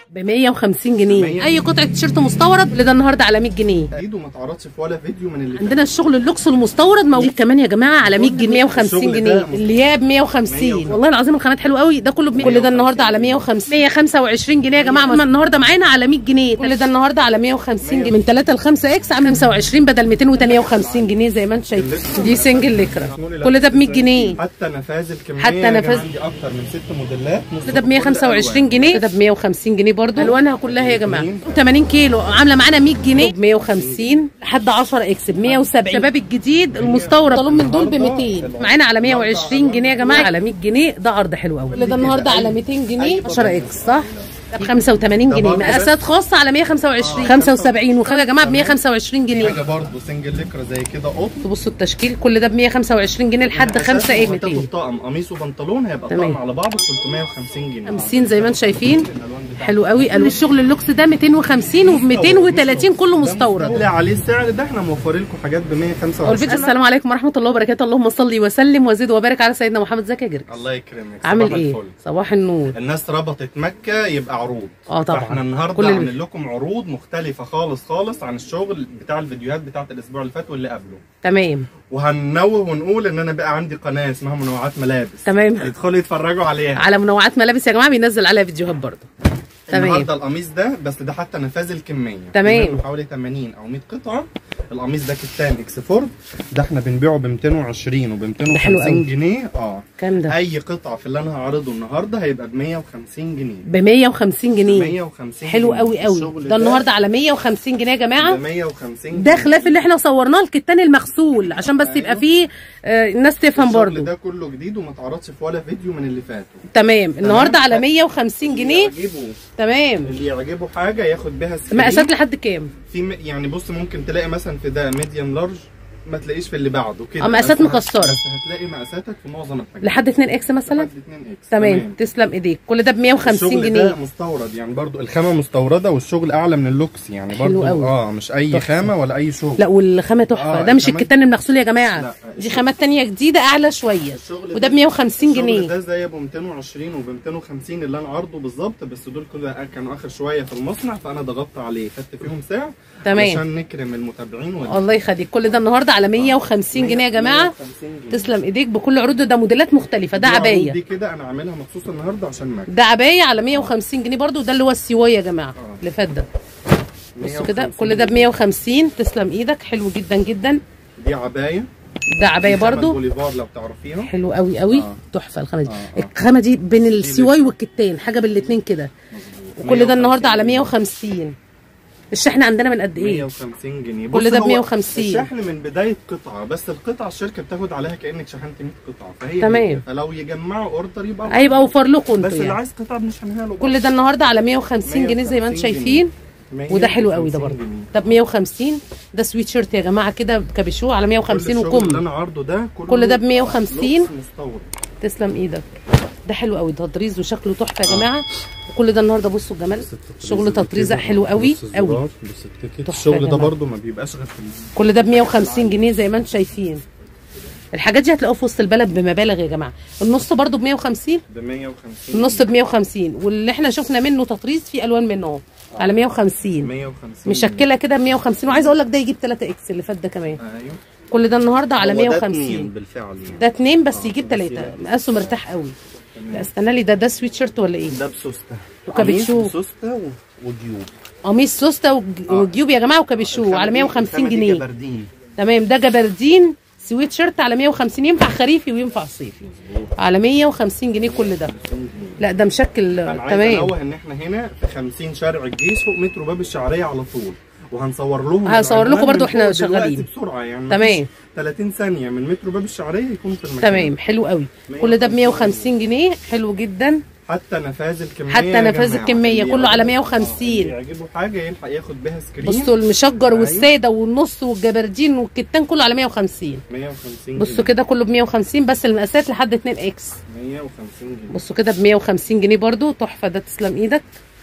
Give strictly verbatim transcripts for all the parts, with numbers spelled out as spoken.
ب مية وخمسين جنيه. اي قطعه تيشيرت مستورد اللي ده النهارده على مية جنيه. اكيد وما اتعرضش في ولا فيديو من اللي عندنا الشغل اللوكس المستورد موجود كمان يا جماعه على مية جنيه. مية وخمسين جنيه الياب مية وخمسين. والله العظيم الخامات حلوه قوي. ده كله كل ده النهارده على مية وخمسين. مية وخمسة وعشرين جنيه يا جماعه. النهارده معانا على مية جنيه. كل ده النهارده على مية وخمسين جنيه. من ثلاثة ل خمسة اكس عامل خمسة وعشرين بدل ميتين وتمانية وخمسين جنيه زي ما انتم شايفين. دي سنجل لكرة. كل ده ب مية جنيه. حتى نفاذ الكميه حتى نفاذ عندي اكتر من ست موديلات. ده ب مية وخمسة وعشرين جنيه. ده ب مية وخمسين جنيه برضه. الوانها كلها يا جماعه ثمانين كيلو عامله معانا مية جنيه ب مية وخمسين لحد عشرة اكس ب مية وسبعين. الشباب الجديد المستورد طالون من دول ب ميتين معانا على مية وعشرين جنيه يا جماعه. على مية جنيه ده عرض حلو قوي. ده النهارده على ميتين جنيه عشرة اكس صح. ب خمسة وتمانين جنيه. مقاسات خاصه على مية وخمسة وعشرين خمسة وسبعين وخلي يا جماعه ب مية وخمسة وعشرين جنيه. حاجه برضه سنجل لكرة زي كده قط. بصوا التشكيل كل ده ب مية وخمسة وعشرين جنيه لحد خمسة اكس ميتين. طقم قميص وبنطلون هيبقى طقم على بعضه تلتمية وخمسين جنيه. خمسين زي ما انتم شايفين حلو قوي. قالوا الشغل اللوكس ده ميتين وخمسين وب ميتين وتلاتين كله مستورد. اللي عليه السعر ده احنا موفرين لكم حاجات ب مية وخمسة وعشرين. السلام عليكم ورحمه الله وبركاته. اللهم صل وسلم وزد وبارك على سيدنا محمد. ازيك يا جرجس؟ الله يكرمك. عامل ايه؟ صباح النور. الناس ربطت مكه يبقى عروض. اه طبعا. فاحنا النهارده عاملين لكم عروض مختلفه خالص خالص عن الشغل بتاع الفيديوهات بتاعت الاسبوع اللي فات واللي قبله. تمام. وهننوه ونقول ان انا بقى عندي قناه اسمها منوعات ملابس. تمام. يدخلوا يتفرجوا عليها. على منوعات ملابس يا جماعه بينزل عليها فيديوهات برضه. تمام. النهارده القميص ده بس ده حتى نفاذ الكميه. تمام. حوالي تمانين او مية قطعه. القميص ده كتان اكسفورد ده احنا بنبيعه ب ميتين وعشرين وب ميتين وخمسين جنيه. اه كام ده؟ اي قطعه في اللي انا هعرضه النهارده هيبقى ب مية وخمسين جنيه. ب مية وخمسين جنيه. مية وخمسين حلو قوي قوي. ده, ده النهارده على مية وخمسين جنيه يا جماعه. ب مية وخمسين ده خلاف اللي احنا صورناه الكتان المغسول عشان بس أيوه. يبقى فيه آه الناس تفهم برضه. ده كله جديد وما اتعرضش في ولا فيديو من اللي فاتوا. تمام. النهارده على مية وخمسين جنيه. تمام. اللي يعجبه حاجه ياخد بيها سكرين. مقاسات لحد كام؟ في يعني بص ممكن تلاقي مثلا في ده ميديوم لارج ما تلاقيش في اللي بعده كده. اه مقاسات مكسره. بس هتلاقي مقاساتك في معظم الحاجات لحد اتنين اكس مثلا. لحد اتنين اكس. تمام. تمام. تسلم ايديك. كل ده ب مية وخمسين جنيه. الشغل ده مستورد يعني برضو الخامه مستورده والشغل اعلى من اللوكس يعني برضو اه مش اي تحفة. خامه ولا اي شغل. لا والخامه تحفه. آه ده مش الكتان المغسول يا جماعه. لا. دي خامات ثانيه جديده اعلى شويه وده ب مية وخمسين جنيه. الشغل ده زي ابو ميتين وعشرين وب ميتين وخمسين اللي انا عارضه بالظبط بس دول كده كانوا اخر شويه في المصنع فانا ضغطت عليه خدت فيهم سعر. تمام. عشان نكرم المتابعين. الله يخليك. كل ده النهارده على مية وخمسين جنيه يا جماعه. تسلم ايديك بكل عروض. ده موديلات مختلفه. ده عبايه دي كده انا عاملها مخصوص النهارده عشان مكة. ده عبايه على مية وخمسين جنيه برده. وده اللي هو السوايه يا جماعه آه. اللي فات ده بصوا كده كل ده ب مية وخمسين. تسلم ايدك. حلو جدا جدا. دي عبايه. ده عبايه برده بوليفار لو تعرفيها. حلو قوي قوي آه. تحفه الخامه دي. آه. الخامه دي بين السواي والكتان حاجه بين الاثنين كده. وكل ده النهارده على مية وخمسين. الشحن عندنا من قد ايه؟ مية وخمسين جنيه. كل ده ب مية وخمسين. الشحن من بدايه قطعه بس القطعه الشركه بتاخد عليها كانك شحنت مية قطعه فهي تمام. فلو يجمعوا اوردر يبقى هيبقى اوفر لكم انتوا بس يعني. اللي عايز قطعه بنشحنها له. كل ده النهارده على مية وخمسين جنيه زي ما انتم شايفين. وده حلو قوي ده برضه. ده ب مية وخمسين. ده سويت شيرت يا جماعه كده كابيشو على مية وخمسين وكم. اللي انا عارضه ده كله كل ده ب مية وخمسين. تسلم ايدك. ده حلو قوي تطريز وشكله تحفه يا جماعه. وكل ده النهارده بصوا الجمال. شغل تطريزه حلو قوي قوي. الشغل ده برده ما بيبقاش غير كل ده ب مية وخمسين جنيه زي ما انتم شايفين. الحاجات دي هتلاقوها في وسط البلد بمبالغ يا جماعه. النص برده ب مية وخمسين. ب مية وخمسين. النص ب مية وخمسين واللي احنا شفنا منه تطريز في الوان منه اهو على مية وخمسين. مية وخمسين مشكله كده ب مية وخمسين. وعايزه اقول لك ده يجيب تلاتة اكس اللي فات ده كمان. ايوه. كل ده النهارده على مية وخمسين. ده اتنين بالفعل يعني. ده اتنين بس آه. يجيب تلاتة. مقاسه مرتاح قوي. لا استنى لي ده ده سويت شيرت ولا ايه؟ ده بسوسته وكابيشو. بسوسته وجيوب. قميص سوسته وجيوب يا جماعه وكابيشو على مية وخمسين جنيه. جبردين. تمام. ده جبردين سويت شيرت على مية وخمسين. ينفع خريفي وينفع صيفي. على مية وخمسين جنيه كل ده. لا ده مشكل تمام. عايز انوه ان احنا هنا في خمسين شارع الجيش فوق مترو باب الشعريه على طول. وهنصور لهم هصور لكم برده واحنا شغالين بسرعه يعني. تمام. تلاتين ثانيه من مترو باب الشعريه يكون في المكان. تمام. حلو قوي. كل ده ب مية وخمسين جنيه. حلو جدا. حتى نفاذ الكميه. حتى نفاذ الكميه كله على مية وخمسين. اللي يعجبه حاجه يلحق ياخد بيها سكرين. بصوا المشجر والساده والنص والجبردين والكتان كله على مية وخمسين. مية وخمسين. بصوا كده كله ب مية وخمسين بس المقاسات لحد اتنين اكس. مية وخمسين جنيه. بصوا كده ب مية وخمسين جنيه برده تحفه. ده تسلم ايدك.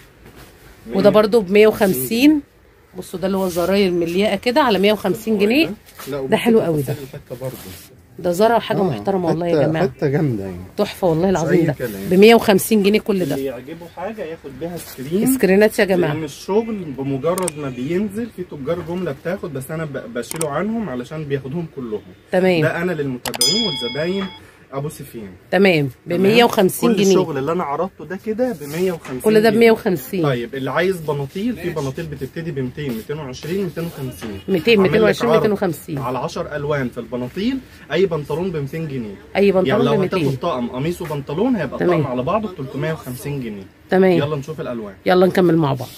وده برده ب مية وخمسين. بصوا ده اللي هو الزراير الملياقه كده على مية وخمسين جنيه. ده حلو قوي ده. ده زرع حاجه آه. محترمه والله يا جماعه، حته جامده يعني، تحفه والله العظيم. ده ب مية وخمسين جنيه كل ده. اللي يعجبه حاجه ياخد بيها سكرين سكرينات يا جماعه، لان الشغل بمجرد ما بينزل في تجار جمله بتاخد، بس انا بشيله عنهم علشان بياخدهم كلهم. تمام. ده انا للمتابعين والزباين ابو سفيان. تمام ب مية وخمسين جنيه. كل الشغل اللي انا عرضته ده كده ب مية وخمسين، كل ده ب مية وخمسين. طيب اللي عايز بناطيل، في بناطيل بتبتدي ب ميتين ميتين وعشرين ميتين وخمسين ميتين ميتين وعشرين ميتين وخمسين على عشر الوان في البناطيل. اي بنطلون ب ميتين جنيه، اي بنطلون يعني لو ب ميتين. هتاخد طقم قميص وبنطلون هيبقى الطقم على بعضه ب تلتمية وخمسين جنيه. تمام. يلا نشوف الالوان، يلا نكمل مع بعض.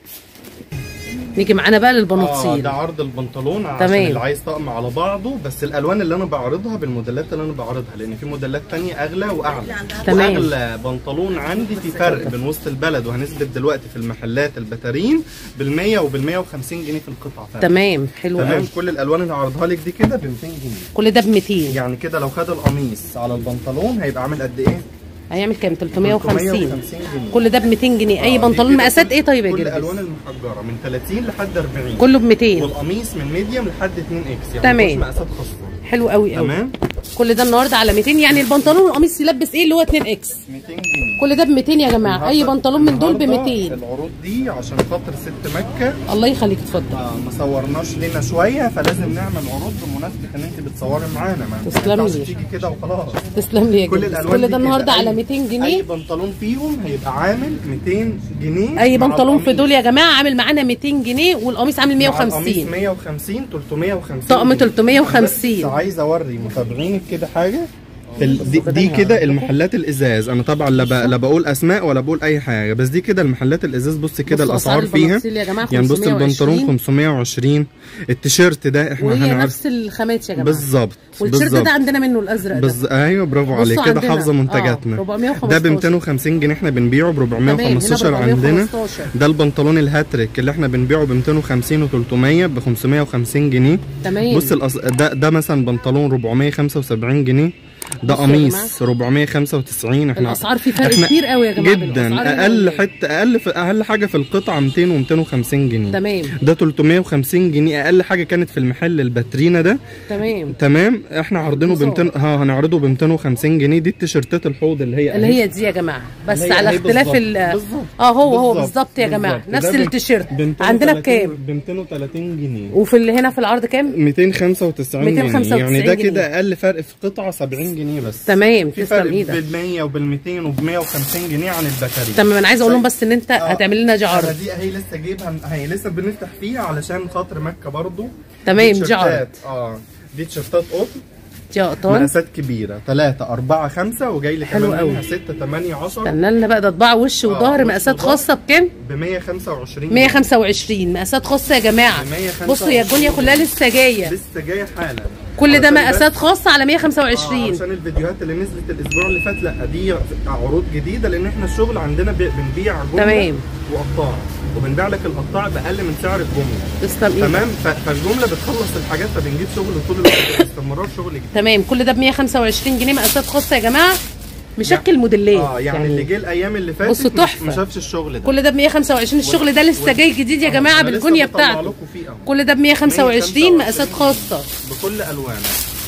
نيجي معانا بقى للبناطيل. اه ده عرض البنطلون عشان تمام. اللي عايز طقم على بعضه، بس الالوان اللي انا بعرضها بالموديلات اللي انا بعرضها، لان في موديلات ثانيه اغلى واعلى. تمام. واغلى بنطلون عندي في فرق بين وسط البلد وهنثبت دلوقتي في المحلات البتارين بال مية وبال مية وخمسين جنيه في القطعه. فرق. تمام حلو قوي. تمام. كل الالوان اللي هعرضها لك دي كده ب ميتين جنيه، كل ده ب ميتين. يعني كده لو خد القميص على البنطلون هيبقى عامل قد ايه؟ هيعمل كام؟ تلتمية وخمسين جنيه. كل ده ب ميتين جنيه. اي بنطلون مقاسات ايه طيب يا جدع؟ كل الالوان المحجره من تلاتين لحد أربعين كله ب ميتين، والقميص من ميديوم لحد اتنين اكس، يعني تمام. مقاسات خاصه. حلو قوي قوي. تمام. كل ده النهارده على ميتين، يعني البنطلون والقميص يلبس ايه اللي هو اتنين اكس؟ ميتين جنيه. كل ده ب ميتين يا جماعه. اي بنطلون من دول ب ميتين. العروض دي عشان خاطر ست مكه، الله يخليك اتفضل. اه ما صورناش لنا شويه، فلازم نعمل عروض بمناسبه ان انت بتصوري معانا، ما تسلم لي. تيجي كده وخلاص. تسلم لي يا كل جدع. كل ده النهارده على ميتين جنيه. اي بنطلون فيهم هيبقى عامل ميتين جنيه. اي بنطلون في دول يا جماعه عامل معانا ميتين جنيه، والقميص عامل مية وخمسين. القميص مية وخمسين تلتمية وخمسين طقم تلتمية وخمسين. بس عايز اوري متابعينك كده حاجه دي, دي كده المحلات الازاز. انا طبعا لا, لا بقول اسماء ولا بقول اي حاجه، بس دي كده المحلات الازاز. بص كده الاسعار فيها، يعني بص البنطلون خمسمية وعشرين، التيشيرت ده احنا وهي نفس الخامات يا جماعه بالظبط. والتيشيرت ده عندنا منه الازرق ده بز... ايوه برافو عليك كده، حافظه منتجاتنا. آه. ده ب ميتين وخمسين جنيه، احنا بنبيعه ب أربعمية وخمستاشر عندنا. ده البنطلون الهاتريك اللي احنا بنبيعه ب ميتين وخمسين و تلتمية ب خمسمية وخمسين جنيه. تمام. بص الأص... ده ده مثلا بنطلون أربعمية وخمسة وسبعين جنيه، ده قميص أربعمية وخمسة وتسعين. احنا الاسعار في فرق كتير قوي يا جماعه جدا. اقل حته اقل في اقل حاجه في القطعه ميتين و ميتين وخمسين جنيه. تمام. ده تلتمية وخمسين جنيه اقل حاجه كانت في المحل الباترينا ده. تمام. تمام. احنا عارضينه ب ميتين، ها هنعرضه ب ميتين وخمسين جنيه. دي التيشيرتات الحوض اللي هي اللي هي دي يا جماعه، بس على اختلاف ال اه هو هو بالظبط يا جماعه نفس التيشيرت. عندنا بكام؟ ب ميتين وتلاتين جنيه. وفي اللي هنا في العرض كام؟ ميتين وخمسة وتسعين جنيه. يعني ده كده اقل فرق في قطعه سبعين جنيه بس. تمام. في فرق بال مية وبال ميتين وب مية وخمسين جنيه عن البكاري. تمام. انا عايزه اقول لهم بس ان انت آه. هتعمل لنا جعر. دي هي لسه جايبها، هي لسه بنفتح فيها علشان خاطر مكه برضو. تمام. جعر. اه دي تيشيرتات قطن، دي قطن مقاسات كبيره ثلاثة أربعة خمسة، وجاي لي كمان منها ستة تمانية عشرة. استنى لنا بقى، ده طباعه وش وظهر. آه. مقاسات خاصه بكام؟ ب مية وخمسة وعشرين. مية وخمسة وعشرين مقاسات خاصه يا جماعه. بصوا يا الدنيا كلها لسه جايه لسه جايه حالا. كل ده مقاسات خاصه على مية وخمسة وعشرين. آه عشان الفيديوهات اللي نزلت الاسبوع اللي فات، لا دي عروض جديده، لان احنا الشغل عندنا بنبيع جمله تمام وقطاع، وبنبيع لك القطاع باقل من سعر الجمله. تسلم. تمام. فالجمله بتخلص الحاجات، فبنجيب شغل طول الوقت باستمرار، شغل جديد. تمام. كل ده ب مية وخمسة وعشرين جنيه مقاسات خاصه يا جماعه، مشكل يعني موديلات. اه يعني, يعني اللي جه الايام اللي فاتت بصوا تحفه، ما شافش الشغل ده. كل ده ب مية وخمسة وعشرين. الشغل ده لسه جاي جديد يا جماعه بالجونيه بتاعته. كل ده ب مية وخمسة وعشرين مقاسات خاصه بكل الوانه،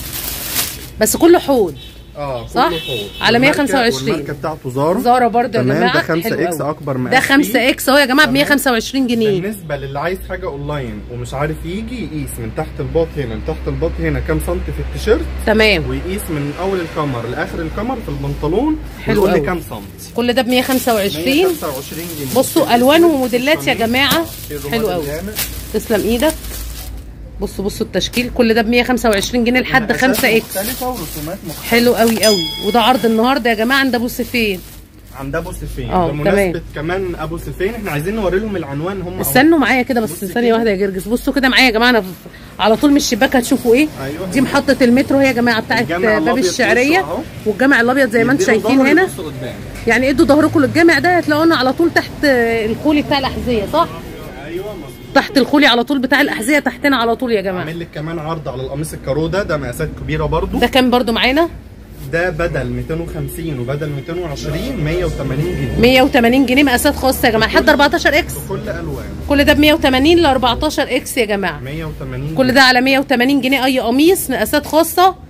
بس كله حوض. اه صح؟ على مية وخمسة وعشرين. والماركه بتاعته زارا. زارا برضه يا جماعه. ده خمسة اكس اكبر مقاس. ده خمسة اكس اهو يا جماعه ب مية وخمسة وعشرين جنيه. بالنسبه للي عايز حاجه اونلاين ومش عارف يجي يقيس من تحت الباط هنا لتحت الباط هنا كام سنتي في التيشيرت. تمام. ويقيس من اول الكمر لاخر الكمر في البنطلون. حلو قوي. كام سنتي. كل ده ب مية وخمسة وعشرين. مية وخمسة وعشرين جنيه. بصوا الوان وموديلات يا جماعه. حلو قوي. تسلم ايدك. بصوا بصوا التشكيل. كل ده ب مية وخمسة وعشرين جنيه لحد خمسة اكس. مختلفه ورسومات مختلفه. حلو قوي قوي. وده عرض النهارده يا جماعه عند ابو سيفين. عند ابو سيفين. اه بمناسبه كمان ابو سيفين احنا عايزين نوري لهم العنوان. هم استنوا معايا كده بس ثانيه واحده يا جرجس. بصوا كده معايا يا جماعه، انا على طول من الشباك هتشوفوا ايه. أيوة. دي محطه المترو هي يا جماعه بتاعت باب الشعريه، والجامع الابيض زي ما انتم شايفين هنا. يعني ادوا ظهركم للجامع ده، هتلاقونا على طول تحت الخولي بتاع الاحذيه. صح؟ ايوه مظبوط. تحت الخولي على طول بتاع الاحذيه تحتنا على طول يا جماعه. عامل لك كمان عرض على القميص الكارو ده، ده مقاسات كبيره برضو. ده كام برضو معانا؟ ده بدل ميتين وخمسين وبدل ميتين وعشرين مية وتمانين جنيه. مية وتمانين جنيه مقاسات خاصه يا جماعه لحد أربعتاشر اكس. بكل الوان. كل ده ب مية وتمانين ل أربعتاشر اكس يا جماعه. مية وتمانين. كل ده على مية وتمانين جنيه. اي قميص مقاسات خاصه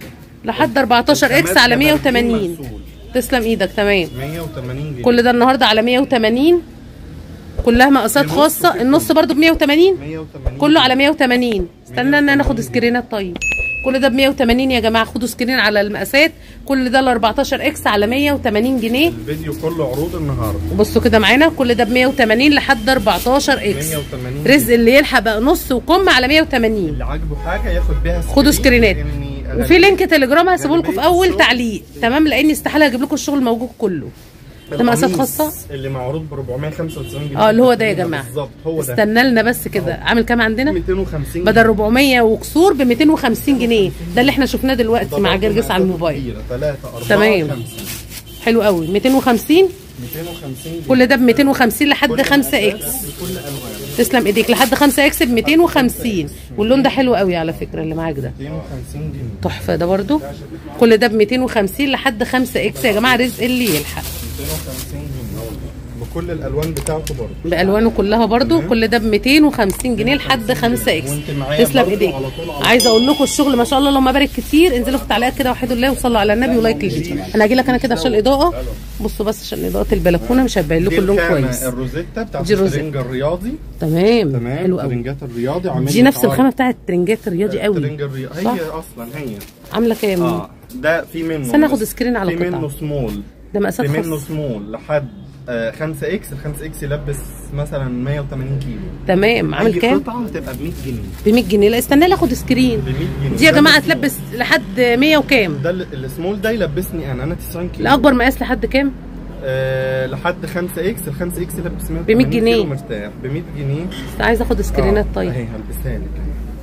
لحد اربعتاشر اكس على مية وتمانين. تسلم ايدك. تمام. مية وتمانين جنيه. كل ده النهارده على مية وتمانين، كلها مقاسات خاصه. النص برده ب مية وتمانين، كله على مية وتمانين. استنى ان انا اخد سكرينات. طيب كل ده ب مية وتمانين يا جماعه، خدوا سكرين على المقاسات. كل ده ل اربعتاشر اكس على مية وتمانين جنيه. الفيديو كله عروض النهارده. بصوا كده معانا، كل ده ب مية وتمانين لحد اربعتاشر اكس. مية وتمانين رزق اللي يلحق بقى نص وكم على مية وتمانين. اللي عاجبه حاجه ياخد بيها سكرين. خدوا سكرينات. وفي لينك تليجرام هسيبه لكم في اول تعليق. تمام، لاني استحاله اجيب لكم الشغل موجود كله. ده مقاسات خاصه اللي معروض ب اربعمية وخمسة وتسعين جنيه. اه اللي هو ده يا جماعه بالظبط، هو ده. استنى لنا بس كده. عامل كام عندنا؟ ميتين وخمسين بدل اربعمية وكسور ب ميتين وخمسين جنيه. ده اللي احنا شفناه دلوقتي مع جرجس على الموبايل. ثلاثة أربعة تمام، حلو قوي. ميتين وخمسين. ميتين وخمسين كل ده ب ميتين وخمسين لحد خمسة اكس. تسلم ايديك. لحد خمسة اكس ب ميتين وخمسين. واللون ده حلو قوي على فكره اللي معاك ده، ميتين وخمسين جنيه تحفه ده برده. كل ده ب ميتين وخمسين لحد خمسة اكس يا جماعه، رزق اللي يلحق. ميتين وخمسين جنيه بكل الالوان بتاعته برده، بالوانه كلها برده. كل ده ب ميتين وخمسين جنيه لحد خمسة اكس. تسلم ايديك. عايزه اقول لكم الشغل ما شاء الله اللهم بارك كتير. انزلوا في التعليقات كده وحدوا الله وصلوا على النبي ولايك للفيديو. انا هاجي لك انا كده عشان الاضاءه. بصوا بس عشان اضاءه البلكونه مش هتبين لكم اللون كويس. الروزيتا بتاعت الترنج الرياضي. تمام تمام. حلو قوي. الترنجات الرياضي عامل دي نفس الخامه بتاعت الترنجات الرياضي قوي. الترنج الرياضي هي اصلا هي عامله كام؟ اه ده في منه. استنى اخد سكرين على في قطعه. منه سمول، ده مقاسات خاصه. في منه سمول لحد آه خمسة اكس. ال خمسة اكس يلبس مثلا مية وتمانين كيلو. تمام. عامل كام؟ اي قطعه هتبقى ب مية جنيه. ب مية جنيه. لا استنى لي اخد سكرين. ب مية جنيه دي يا جماعه تلبس لحد مية وكام؟ ده السمول ده يلبسني انا انا تسعين كيلو. الاكبر مقاس لحد كام؟ آه لحد خمسة اكس. ال خمسة اكس يلبس ب مية جنيه مرتاح. ب مية جنيه. عايزه اخد سكرينات. آه. طيب اهي هلبسها لك.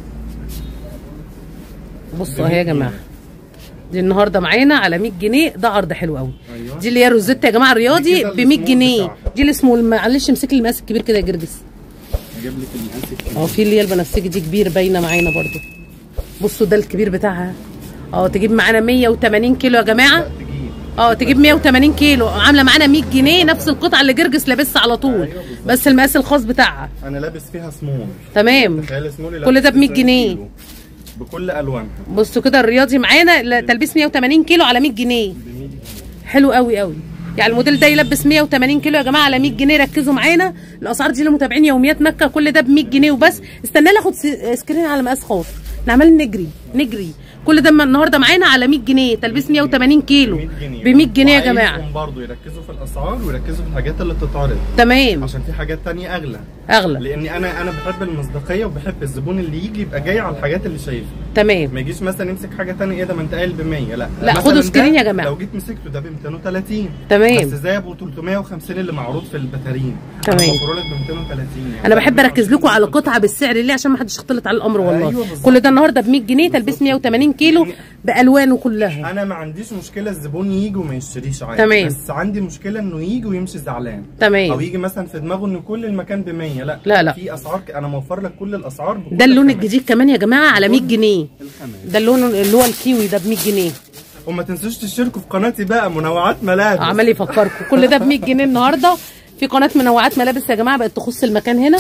بصوا اهي يا جماعه، دي النهارده معانا على مية جنيه. ده عرض حلو قوي. أيوة. دي اللي هي الروزيتا يا جماعه الرياضي ب مية جنيه. دي اللي اسمه معلش امسك لي المقاس الكبير كده يا جرجس. اجيب لك المقاس الكبير. اه في اللي هي البنفسجي دي كبير باينه معانا برده. بصوا ده الكبير بتاعها. اه تجيب معانا مية وتمانين كيلو يا جماعه. اه تجيب مية وتمانين كيلو. عامله معانا مية جنيه. نفس القطعه اللي جرجس لابسها على طول. أيوة بس المقاس الخاص بتاعها. انا لابس فيها سمول. تمام. كل ده ب مية جنيه بكل الوانها. بصوا كده الرياضي معانا تلبيس مية وتمانين كيلو على مية جنيه. حلو قوي قوي. يعني الموديل ده يلبس مية وتمانين كيلو يا جماعه على مية جنيه. ركزوا معانا، الاسعار دي لمتابعين يوميات مكه. كل ده ب مية جنيه وبس. استنى لي اخد سكرين على مقاس خاص. نعمل نجري نجري. كل ده النهارده معانا على مية جنيه. تلبيس مية وتمانين كيلو ب مية جنيه يا جماعه. برضه يركزوا في الاسعار ويركزوا في الحاجات اللي بتتعرض. تمام. عشان في حاجات ثانيه اغلى. اغلى. لاني انا انا بحب المصداقيه وبحب الزبون اللي يجي يبقى جاي على الحاجات اللي شايفها. تمام. ما يجيش مثلا يمسك حاجه ثانيه. ايه ده ما انت قايل ب مية. لا لا خدوا سكرين يا جماعه. لو جيت مسكته ده ب ميتين وتلاتين. تمام. بس زي ابو تلتمية وخمسين اللي معروض في البتارين. تمام. انا بفرق لك ب ميتين وتلاتين. يعني انا بحب اركز لكم على القطعه بالسعر ليه عشان ما حدش يختلط على الامر والله. أيوة كل ده النهارده ب مية جنيه. تلبيس مية وتمانين كيلو بالوانه كلها. انا ما عنديش مشكله الزبون يجي وما يشتريش عادي. تمام. بس عندي مشكله انه يجي ويمشي زعلان. تمام. او يجي مثلا في دماغه ان كل المكان ب مية. لا لا لا في اسعار. انا موفر لك كل الاسعار. ده اللون الجديد كمان يا جماعه على مية جنيه. ده اللون اللي هو الكيوي ده ب مية جنيه. وما تنسوش تشتركوا في قناتي بقى منوعات ملابس. عمال يفكركم. كل ده ب مية جنيه النهارده في قناه منوعات ملابس يا جماعه. بقت تخص المكان هنا،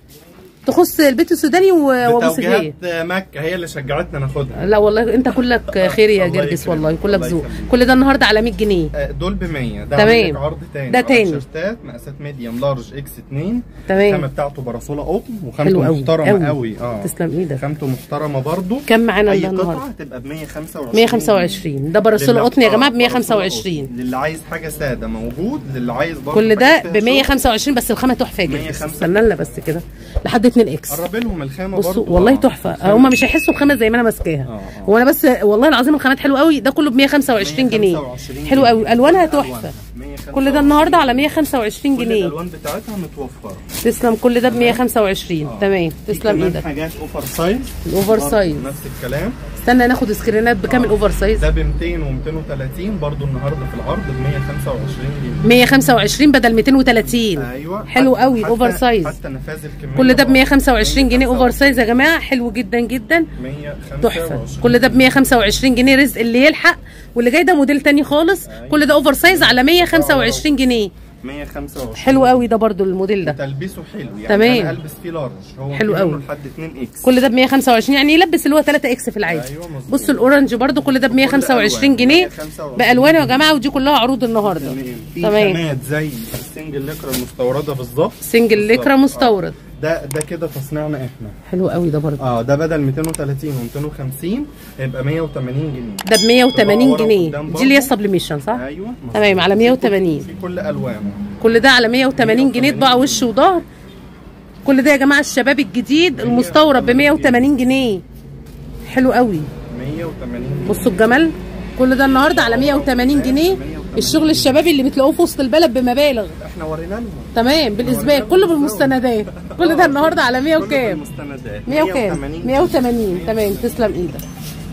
تخص البيت السوداني وابو سجيه. مكه هي اللي شجعتنا ناخدها. لا والله انت كلك خير يا جرجس والله. كلك ذوق. كل ده النهارده على مية جنيه. دول ب مية. ده تمام. عرض تاني. ده تاني. تيشيرتات مقاسات ميديوم لارج اكس اتنين. تمام. الخامه بتاعته براسوله قطن وخامته محترمه قوي. اه تسلم ايدك. خامته محترمه برده. كم معانا اي النهارده؟ قطعه هتبقى ب مية وخمسة وعشرين. مية وخمسة وعشرين. ده براسوله قطن يا جماعه ب مية وخمسة وعشرين. للي عايز حاجه ساده موجود. للي عايز برده كل ده ب مية وخمسة وعشرين. بس الخامه تحفه يا جرجس. استنى لنا بس كده لحد اتنين اكس. قرب لهم الخامه برضه. برضه والله تحفه. هم مش هيحسوا بخامه زي ما انا ماسكاها. هو انا بس والله العظيم الخامات حلوه قوي. ده كله ب مية وخمسة وعشرين جنيه. حلو قوي. الوانها تحفه. كل ده النهارده على مية وخمسة وعشرين جنيه. كل الالوان بتاعتها متوفره. تسلم. كل ده ب مية وخمسة وعشرين. تمام. تسلم ايدك. حاجات اوفر سايز. الاوفر سايز نفس الكلام. استنى ناخد سكرينات بكام الاوفر سايز. ده ب ميتين وميتين وتلاتين برضه النهارده في العرض ب مية وخمسة وعشرين جنيه. مية وخمسة وعشرين بدل ميتين وتلاتين. ايوه حلو قوي الاوفر سايز. حتى نفاذ الكميه. كل ده ب مية وخمسة وعشرين جنيه اوفر سايز يا جماعه. حلو جدا جدا. تحفه. كل ده ب مية وخمسة وعشرين جنيه. رزق اللي يلحق. واللي جاي ده موديل تاني خالص. أيوة. كل ده اوفر سايز على مية وخمسة وعشرين جنيه. مية وخمسة وعشرين. حلو قوي ده برضو الموديل ده. تلبيسه حلو يعني. تمام. انا البس فيه لارج، هو حلو قوي لحد اتنين اكس. كل ده ب مية وخمسة وعشرين، يعني يلبس اللي هو تلاتة اكس في العادي. ايوه مظبوط. بصوا الاورنج برضو كل ده ب مية وخمسة وعشرين جنيه بالوانه يا جماعه، ودي كلها عروض النهارده. تمام. خامات زي السنجل لكرة المستورده بالظبط. سنجل لكرة مستورد. آه. ده ده كده تصنيعنا احنا. حلو قوي ده برضه. اه ده بدل ميتين وتلاتين وميتين وخمسين هيبقى مية وتمانين جنيه. ده ب مية وتمانين جنيه، دي اللي هي السبليميشن صح؟ ايوه تمام على مية وتمانين. في كل الوانه. كل ده على مية وتمانين جنيه، طباعه وش وظهر. كل ده يا جماعه الشباب الجديد المستورد ب مية وتمانين جنيه. حلو قوي. مية وتمانين. بصوا الجمال، كل ده النهارده على مية وتمانين جنيه. الشغل الشبابي اللي بتلاقوه في وسط البلد بمبالغ. احنا ورينا لهم. تمام بالاثبات، كله بالمستندات. كل ده النهارده على مية وكام؟ مية وكام؟ مية وتمانين. تمام تسلم ايدك.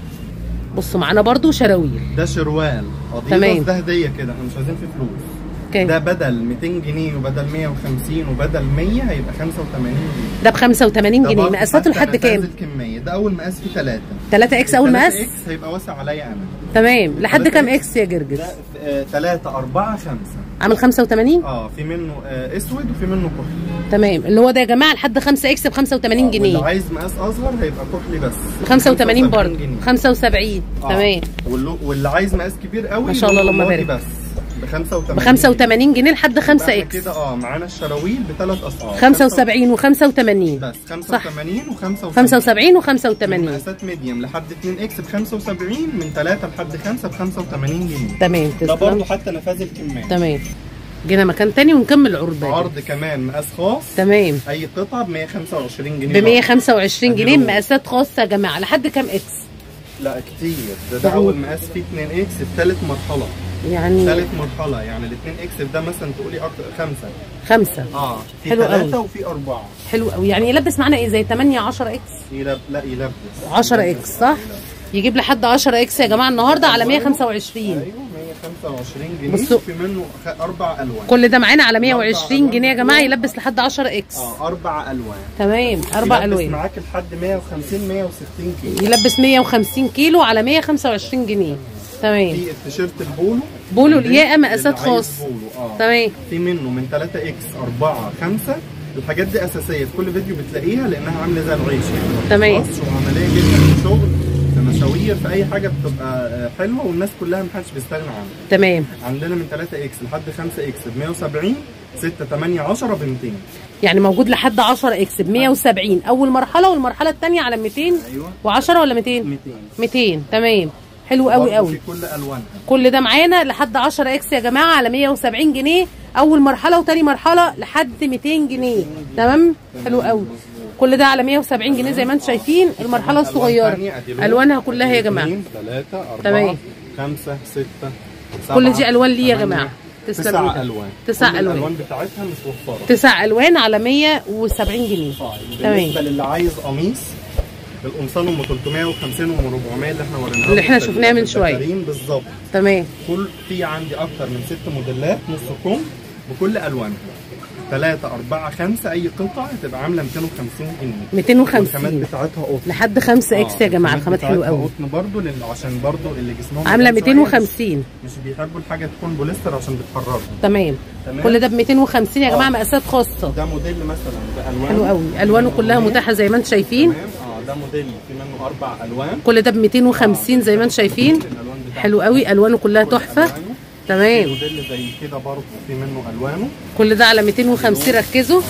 بصوا معانا برضو شراويل. ده شروال تمام. ده هديه كده، احنا مش عايزين فيه فلوس. كام؟ ده بدل ميتين جنيه وبدل مية وخمسين وبدل مية هيبقى خمسة وتمانين جنيه. ده ب خمسة وتمانين جنيه. مقاساته لحد كام؟ الكميه ده اول مقاس فيه تلاتة. تلاتة اكس اول مقاس؟ تلاتة اكس هيبقى واسع عليا انا. تمام لحد كام اكس يا جرجس؟ ده آه تلاتة أربعة خمسة. عامل خمسة وتمانين؟ اه في منه آه اسود وفي منه كحلي. تمام اللي هو ده يا جماعه لحد خمسة اكس ب خمسة وتمانين جنيه. واللي عايز مقاس اصغر هيبقى كحلي بس ب خمسة وتمانين برضه. خمسة وسبعين. آه. تمام. واللي عايز مقاس كبير قوي ما شاء الله اللهم بارك بس ب خمسة وتمانين. ب خمسة وتمانين جنيه لحد خمسة اكس كده. اه معانا الشراويل بثلاث اسعار خمسة وسبعين وخمسة وتمانين بس خمسة وتمانين وخمسة خمسة وسبعين وخمسة وتمانين. مقاسات ميديم لحد اتنين اكس ب خمسة وسبعين، من تلاتة لحد خمسة ب خمسة وتمانين جنيه. تمام تسلم. ده برضه حتى نفاذ الكمام. تمام. جينا مكان تاني ونكمل العروض بقى. عرض كمان مقاس خاص. تمام. اي قطعه ب مية وخمسة وعشرين جنيه. ب مية وخمسة وعشرين جنيه مقاسات خاصه يا جماعه. لحد كام اكس؟ لا كتير. ده, ده اول مقاس فيه اتنين اكس في ثالث مرحله. يعني ثالث مرحله يعني ال اتنين اكس ده مثلا تقولي اكتر خمسة. خمسة. اه في حلو قوي. ثلاثة وفي أربعة. حلو قوي. يعني يلبس معانا ايه زي تمانية عشرة اكس؟ يلب... لا يلبس عشرة اكس صح؟ يجيب لحد عشرة اكس يا جماعه النهارده على مية وخمسة وعشرين. ايوه مية وخمسة وعشرين جنيه. بصوا في منه اربع الوان. كل ده معانا على مية وعشرين جنيه يا جماعه، يلبس لحد عشرة اكس. اه اربع الوان. تمام اربع الوان. يلبس معاك لحد مية وخمسين مية وستين كيلو. يلبس مية وخمسين كيلو على مية وخمسة وعشرين جنيه. تمام. في التيشيرت البولو. بولو الياقه مقاسات خاصه. اه تمام. في منه من تلاتة اكس أربعة خمسة. الحاجات دي اساسيه في كل فيديو بتلاقيها لانها عامله زي العيش يعني. تمام. وعمليه جدا في الشغل في مشاوير في اي حاجه بتبقى حلوه والناس كلها محدش بيستغنى عنها. تمام. عندنا من تلاتة اكس لحد خمسة اكس ب مية وسبعين، ستة تمانية عشرة ب ميتين. يعني موجود لحد عشرة اكس ب مية وسبعين اول مرحله، والمرحله الثانيه على ميتين. ايوه وعشرة ولا ميتين؟ ميتين. ميتين. تمام حلو قوي قوي. في كل الوانها. كل ده معانا لحد عشرة اكس يا جماعه على مية وسبعين جنيه اول مرحله، وتاني مرحله لحد ميتين جنيه. تمام حلو قوي. كل ده على مية وسبعين جنيه زي ما انتم شايفين. المرحله الصغيره الوانها كلها يا جماعه ثلاثة تمام. خمسة ستة سبعة. كل دي الوان ليه يا جماعه؟ تسع الوان. تسع الوان. الالوان بتاعتها متوفره. تسع الوان على مية وسبعين جنيه. تمام. بالنسبه للي عايز قميص القمصان ام تلتمية وخمسين وام أربعمية اللي احنا وريناها اللي احنا شفناها من شويه بالظبط. تمام. كل في عندي اكتر من ست موديلات نص كم بكل الوانها. تلاتة أربعة خمسة أي قطعة هتبقى عاملة ميتين وخمسين جنيه. ميتين وخمسين. الخامات بتاعتها قطن لحد خمسة اكس يا جماعة. الخامات حلوة قوي. قطن برضه عشان برضه اللي جسمهم عاملة ميتين وخمسين. مش بيحبوا الحاجة تكون بوليستر عشان بتحررهم. تمام. تمام. كل ده ب ميتين وخمسين يا جماعة. مقاسات خاصة. ده موديل مثلا بألوان حلو قوي. ألوانه كلها متاحة زي ما انتم شايفين. تمام. اه ده موديل في منه أربع ألوان. كل ده ب ميتين وخمسين زي ما انتم شايفين. حلو قوي. ألوانه كلها تحفة. تمام. موديل زي كده برضه في منه الوانه. كل ده على ميتين وخمسين. ركزوا.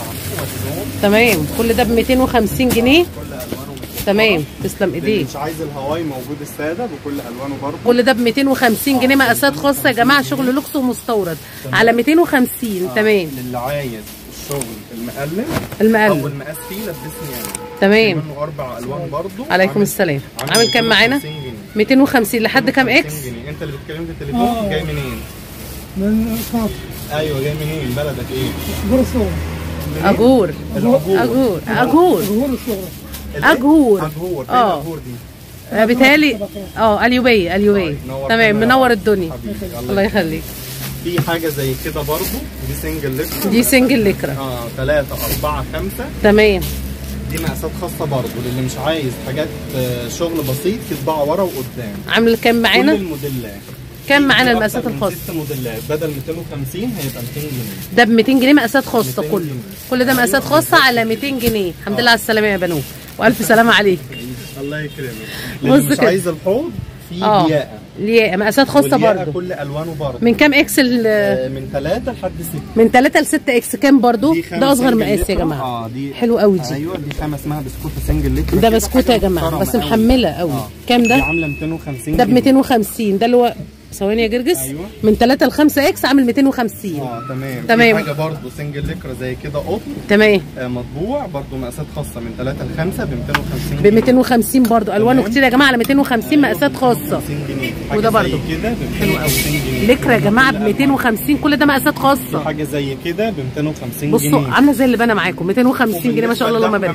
تمام. كل ده ب ميتين وخمسين جنيه. تمام تسلم ايديك. مش عايز الهواي موجود الساده بكل الوانه برضه. كل ده ب ميتين وخمسين جنيه. مقاسات خاصه يا جماعه. شغل لوكس ومستورد على ميتين وخمسين. آه. تمام. للي عايز الشغل المقلم المقلم اول مقاس فيه لبسني انا. تمام. منه اربع الوان برضه. عليكم السلام. عامل كام معانا؟ ميتين وخمسين. لحد كام اكس؟ انت اللي بتكلمني في التليفون. آه. جاي منين؟ من خاطر. ايوه جاي منين؟ بلدك ايه؟ بورسعيد. اجور. اجور. اجور. اجور. اجور. اجور. اه اجور دي. بيتهيألي اه اليوبيه. اليوبيه. تمام. منور الدنيا. الله يخليك. في حاجه زي كده برضه دي سنجل لكرة. دي سنجل لكرة. اه تلاتة أربعة خمسة. تمام. دي مقاسات خاصه برضه للي مش عايز حاجات شغل بسيط تطبع ورا وقدام. عامل كام معانا؟ كل الموديلات. كام معانا المقاسات الخاصه؟ ست موديلات بدل مئتين وخمسين هيبقى مئتين جنيه. ده ب مئتين جنيه مقاسات خاصه كله. كل ده مقاسات خاصه على مئتين جنيه. الحمد لله على السلامه يا بنوت والف سلامه عليك. الله يكرمك. بص مش عايز الحوض في لياقه. لياقه مقاسات خاصه برضه. كل الوانه برضه. من كام اكس؟ من ثلاثة لحد ستة. من ثلاثة ل ستة اكس كام برضه؟ ده اصغر مقاس يا جماعه. اه دي حلو قوي دي. ايوه دي خامه اسمها بسكوته سنجل لتر. ده بسكوته يا جماعه بس محمله قوي. آه. كام ده؟ دي عامله مئتين وخمسين. ده ب مئتين وخمسين. ده اللي هو ثواني يا جرجس. أيوة. من ثلاثة ل خمسة اكس عامل مئتين وخمسين. اه تمام. تمام. حاجه برضه سنجل لكره زي كده قطن. تمام. آه مطبوع برضه مقاسات خاصه من ثلاثة ل خمسة ب مئتين وخمسين. ب مئتين وخمسين برضه الوانه كتير يا جماعه على مئتين وخمسين مقاسات خاصه. وده برضه كده ب مئتين وخمسين جنيه. لكره يا جماعه ب مئتين وخمسين. كل ده مقاسات خاصه. حاجه زي كده ب مئتين وخمسين جنيه. بصوا عامله زي اللي بنا معاكم مئتين وخمسين جنيه ما شاء الله اللهم بارك.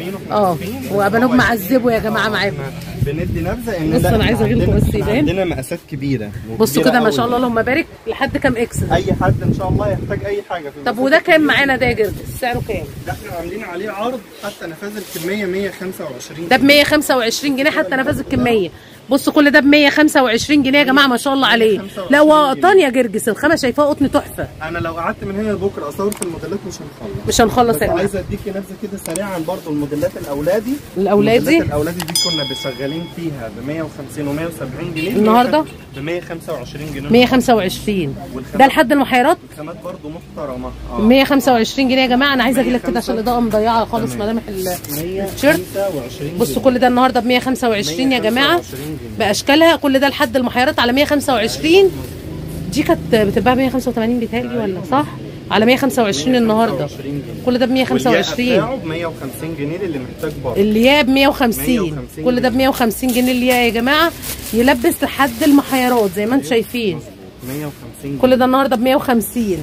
اه وبنوب معذبه يا جماعه معاكم. بندي نبذه ان بص انا عايزه اجيب لكم بس يبان. عندنا مقاسات كبيره. بصوا كده ما شاء الله اللهم بارك. لحد كام اكس ده؟ اي حد ان شاء الله يحتاج اي حاجه في. طب وده كام معانا ده يا جرجس؟ سعره كام؟ ده احنا عاملين عليه عرض حتى نفاذ الكميه مئة وخمسة وعشرين. ده ب مئة وخمسة وعشرين جنيه حتى نفاذ الكميه. بصوا كل ده ب مئة وخمسة وعشرين جنيه يا جماعه ما شاء الله عليه. لا وقطان يا جرجس الخامه شايفاها قطن تحفه. انا لو قعدت من هنا لبكره اصور في الموديلات مش هنخلص. مش هنخلص يا جماعه. عايزه اديكي نبذه كده سريعا برضو الموديلات الاولادي. الاولادي الموديلات الاولادي دي كنا شغالين فيها ب مئة وخمسين و مئة وسبعين جنيه. النهارده ب مئة وخمسة وعشرين جنيه. مئة وخمسة وعشرين. ده لحد المحيرات. الخامات برضو محترمه. اه مئة وخمسة وعشرين جنيه يا جماعه. انا عايزه اجي لك كده عشان الاضاءه مضيعه خالص ملامح التيشيرت. بصوا كل ده النهارده ب مئة وخمسة وعشرين يا جماعه باشكالها. كل ده لحد المحيرات على مئة وخمسة وعشرين. دي كانت بتتباع مئة وخمسة وثمانين بيتهيألي ولا صح؟ على مئة وخمسة وعشرين النهارده. كل ده ب مئة وخمسة وعشرين. والياقه ب مئة وخمسين جنيه اللي محتاج برضه. الياقه ب مئة وخمسين. كل ده ب مئة وخمسين جنيه الياقه يا جماعه. يلبس لحد المحيرات زي ما انتم شايفين. مئة وخمسين. كل ده النهارده ب مئة وخمسين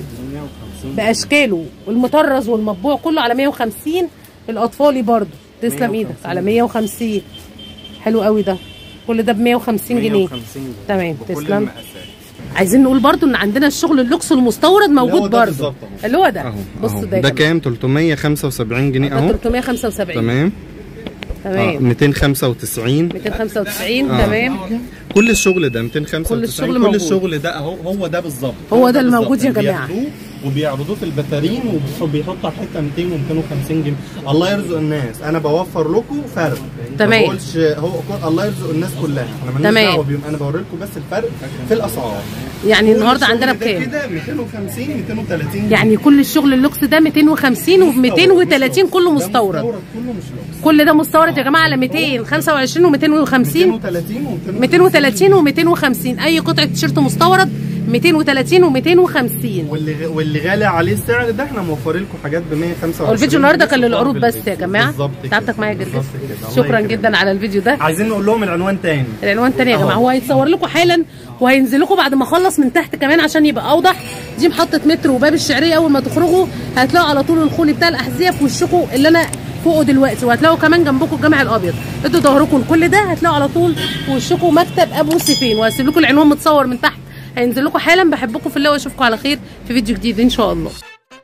باشكاله والمطرز والمطبوع كله على مئة وخمسين. الاطفالي برضه تسلم ايدك على مئة وخمسين. حلو قوي ده. كل ده ب مئة وخمسين جنيه. تمام تسلم. عايزين نقول برضو ان عندنا الشغل اللوكس المستورد موجود برضو اللي هو ده. بص ده ده كام؟ ثلاثمئة وخمسة وسبعين جنيه اهو. ثلاثمئة وخمسة وسبعين. تمام تمام. مئتين وخمسة وتسعين. مئتين وخمسة وتسعين. آه. تمام. كل الشغل ده مئتين وخمسة وتسعين. كل الشغل كل الشغل ده اهو هو ده بالظبط. هو ده اللي موجود يا جماعه. وبيعرضوه في البتارين وبيحطوا على الحته مئتين ومئتين وخمسين جنيه. الله يرزق الناس. انا بوفر لكم فرق. تمام. ما بقولش هو الله يرزق الناس كلها. انا ماليش دعوه بيهم. انا بوري لكم بس الفرق في الاسعار. يعني النهارده عندنا بكام؟ كده مئتين وخمسين مئتين وثلاثين. يعني كل الشغل اللوكس ده مئتين وخمسين وب مئتين وثلاثين كله مستورد. كله مش لوكس. كل ده مستورد يا جماعه على مئتين وخمسة وعشرين ومئتين وخمسين. مئتين وثلاثين ومئتين وخمسين. اي قطعه تيشيرت مستورد مئتين وثلاثين ومئتين وخمسين. واللي واللي غالي عليه السعر ده احنا موفرين لكم حاجات ب مئة وخمسة وعشرين. والفيديو النهارده كان للعروض بس يا جماعه. تعبتك معايا يا جرجس. شكرا جدا على الفيديو ده. عايزين نقول لهم العنوان تاني. العنوان تاني يا جماعه. هو هيتصور لكم حالا وهينزل لكم بعد ما اخلص من تحت كمان عشان يبقى اوضح. دي محطه مترو وباب الشعريه. اول ما تخرجوا هتلاقوا على طول الخولي بتاع الاحذيه في وشكم اللي انا فوقه دلوقتي. وهتلاقوا كمان جنبكم الجامع الابيض. ادوا ظهركم كل ده هتلاقوا على طول في وشكم مكتب ابو سيفين. وهسيب لكم العنوان متصور من تحت هينزل لكم حالا. بحبكم في الله واشوفكم على خير في فيديو جديد ان شاء الله.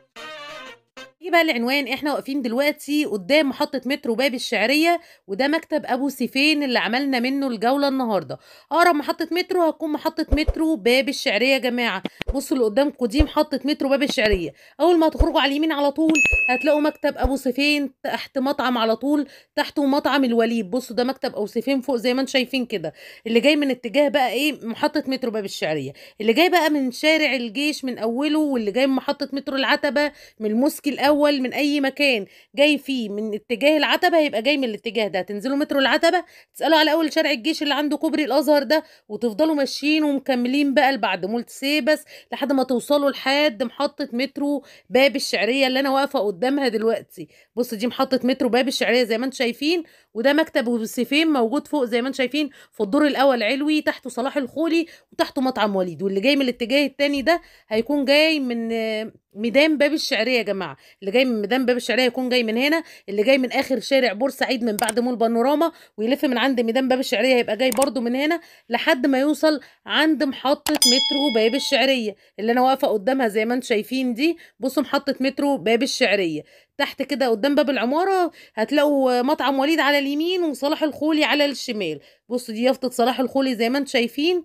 ايه بقى العنوان؟ احنا واقفين دلوقتي قدام محطه مترو باب الشعريه وده مكتب ابو سيفين اللي عملنا منه الجوله النهارده. اقرب محطه مترو هتكون محطه مترو باب الشعريه يا جماعه. بصوا اللي قدامكم دي محطه مترو باب الشعريه. اول ما تخرجوا على اليمين على طول هتلاقوا مكتب ابو سيفين. تحت مطعم على طول تحته مطعم الوليد. بصوا ده مكتب ابو سيفين فوق زي ما انتم شايفين كده. اللي جاي من اتجاه بقى ايه محطه مترو باب الشعريه. اللي جاي بقى من شارع الجيش من اوله واللي جاي من محطه مترو العتبه من الموسكي الاول من اي مكان جاي فيه من اتجاه العتبه هيبقى جاي من الاتجاه ده. تنزلوا مترو العتبه تسالوا على اول شارع الجيش اللي عنده كوبري الازهر ده وتفضلوا ماشيين ومكملين بقى لبعد مولت سيبس لحد ما توصلوا لحد محطه مترو باب الشعريه اللي انا واقفه قدامها دلوقتي. بصوا دي محطه مترو باب الشعريه زي ما انتم شايفين. وده مكتب ابو سيفين موجود فوق زي ما انتم شايفين في الدور الاول علوي. تحته صلاح الخولي وتحته مطعم وليد. واللي جاي من الاتجاه الثاني ده هيكون جاي من ميدان باب الشعريه يا جماعه. اللي جاي من ميدان باب الشعريه يكون جاي من هنا. اللي جاي من اخر شارع بورسعيد من بعد مول بانوراما ويلف من عند ميدان باب الشعريه هيبقى جاي برده من هنا لحد ما يوصل عند محطه مترو باب الشعريه اللي انا واقفه قدامها زي ما انتم شايفين دي. بصوا محطه مترو باب الشعريه تحت كده قدام باب العماره هتلاقوا مطعم وليد على اليمين وصلاح الخولي على الشمال. بصوا دي يافطه صلاح الخولي زي ما انتم شايفين.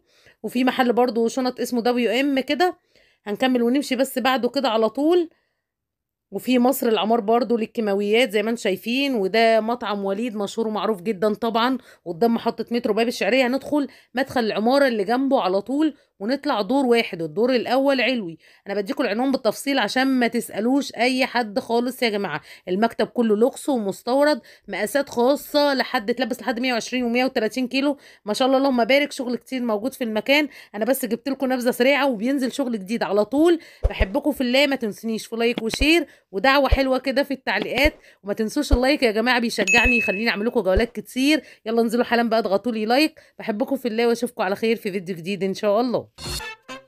وفي محل برضو شنط اسمه دبليو ام كده، هنكمل ونمشي بس بعده كده على طول. وفي مصر العمار برضو للكيماويات زي ما انتم شايفين، وده مطعم وليد مشهور ومعروف جدا طبعا، قدام محطة مترو باب الشعرية. هندخل مدخل العمارة اللي جنبه على طول ونطلع دور واحد، الدور الاول علوي. انا بديكم العنوان بالتفصيل عشان ما تسألوش اي حد خالص يا جماعة. المكتب كله لوكس ومستورد، مقاسات خاصة لحد تلبس لحد مية وعشرين ومية وتلاتين كيلو، ما شاء الله اللهم بارك. شغل كتير موجود في المكان، انا بس جبت لكم نبذة سريعة وبينزل شغل جديد على طول. بحبكم في الله، ما تنسونيش في لايك وشير ودعوة حلوة كده في التعليقات، وما تنسوش اللايك يا جماعة بيشجعني يخليني اعمل لكم جولات كتير. يلا انزلوا حالا بقى اضغطوا لي لايك. بحبكم في الله واشوفكم على خير في فيديو جديد ان شاء الله.